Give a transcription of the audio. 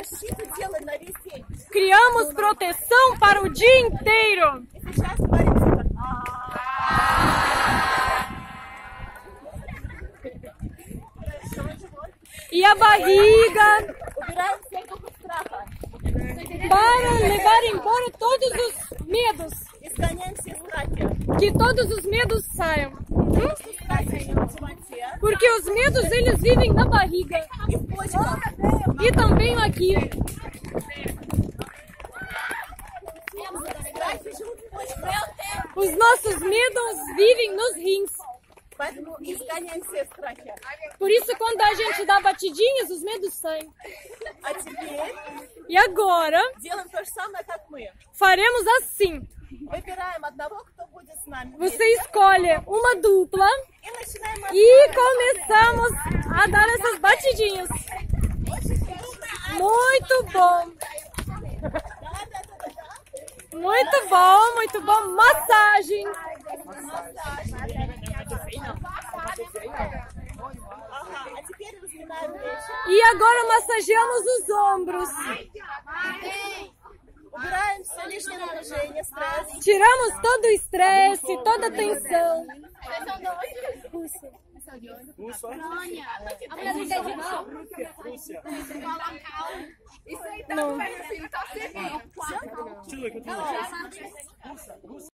защиту делаем на весь день. Criamos proteção para o dia inteiro. И сейчас говорим super. E a barriga Убираем все духи страха. para levar embora todos os medos. Изгоняем все страхи. Que todos os medos saiam. Страхи живут в животе Porque os medos, eles vivem na barriga. и в почках. E também aqui. Страхи живут в почках. Os nossos medos vivem nos rins. Поэтому изгоняем все страхи. Por isso, quando a gente dá batidinhas, os medos saem. А теперь E agora, делаем то же самое, как мы. faremos assim. Выбираем одного, кто будет с нами. Você escolhe uma dupla И начинаем e começamos a dar essas batidinhas. Muito bom. Muito bom, muito bom. Massagem. Ага, а теперь разминаем плечи. E agora massageamos os ombros. Убираем все лишнее напряжение, стресс. Tiramos todo o estresse, toda a tensão. Isso aí tá no filho, tá servindo.